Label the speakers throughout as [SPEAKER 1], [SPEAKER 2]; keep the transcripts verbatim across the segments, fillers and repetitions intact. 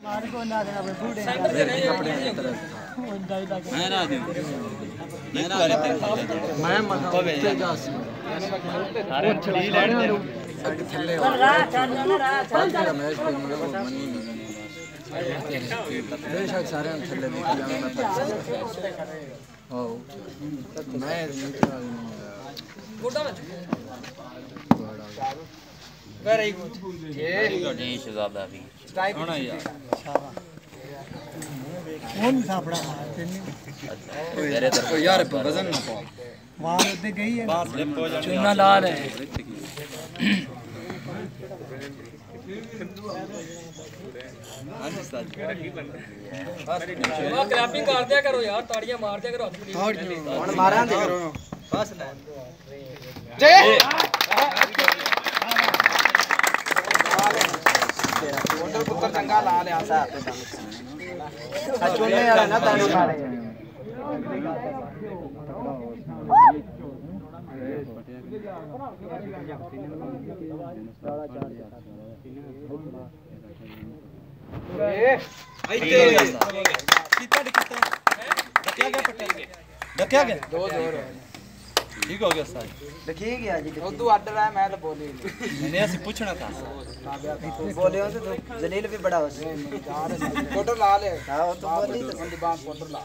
[SPEAKER 1] are को ना देना बूढ़े
[SPEAKER 2] कपड़े की तरह मैं ना दूं मैं ना मैं मत पे जा सारे छड़ी ले साडे थल्ले हो चल जा मैच पे मतलब मनी बेशक सारे थल्ले निकल मैं हो मैं निकल गोटा में वेरी गुड वेरी गुड ये शहजादा भी होना यार
[SPEAKER 1] कौन सापड़ा मारते नहीं
[SPEAKER 2] मेरे तरफ यार वजन ना पाओ
[SPEAKER 1] वहां उधर गई है
[SPEAKER 2] बात स्लिप हो जाती
[SPEAKER 3] चुना लाल है
[SPEAKER 2] हां जी सर
[SPEAKER 3] बस क्लैपिंग कर दिया करो यार ताड़ियां मार दिया करो
[SPEAKER 2] हुन मारा दे करो बस ना
[SPEAKER 4] जय होटल पुत्र चंगा ला ले आसा
[SPEAKER 1] चुनने वाला ना ताड़ी मारे
[SPEAKER 4] ए
[SPEAKER 2] आइते कितना कितना डकिया गया पटेल डकिया गया
[SPEAKER 4] दो जोर
[SPEAKER 2] ठीक हो गया सर
[SPEAKER 1] देखिए गया जी
[SPEAKER 4] तू अड्ड रहा है मैं तो बोली
[SPEAKER 2] मैंने ऐसे पूछना था
[SPEAKER 1] बोले हो तो जलील भी बड़ा हो
[SPEAKER 4] फोटो ला ले
[SPEAKER 1] हां वो तो बोली तो
[SPEAKER 4] बंदी बांध फोटो ला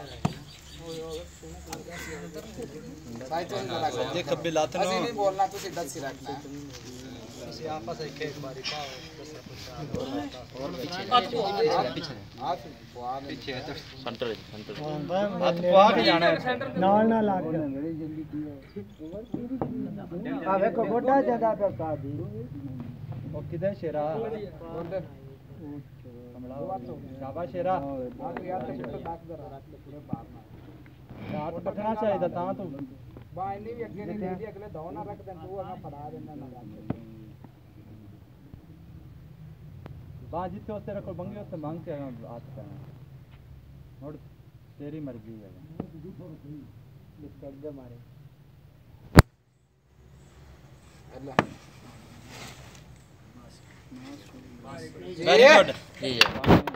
[SPEAKER 4] साइड चेंज ना कर
[SPEAKER 2] देख खब्बे लाते
[SPEAKER 4] ऐसे
[SPEAKER 2] ना
[SPEAKER 4] नहीं बोलना तू सीधा सी रखना है
[SPEAKER 1] इसे आपस एक एक बारी पाओ
[SPEAKER 4] और पीछे हाथ पीछे
[SPEAKER 2] सेंटर सेंटर
[SPEAKER 1] हाथ पा के जाना है नाल ना लाग आ देखो गोटा जगह पे का दी ओ किधर शेरा शाबाश शेरा
[SPEAKER 4] यार तो फोटो दाग दे रख ले पूरे बाहर ना
[SPEAKER 1] हाथ पकड़ना चाहिए था ता तू
[SPEAKER 4] बा इन्नी भी अगे नहीं दे दी अगले दो ना रख दे तू अगा फड़ा देना ना रख
[SPEAKER 1] बा जितने उससे रखो बंगे उससे मांग के हाथ पे और तेरी मर्जी है डिस्कस मारे
[SPEAKER 2] वेरी गुड जी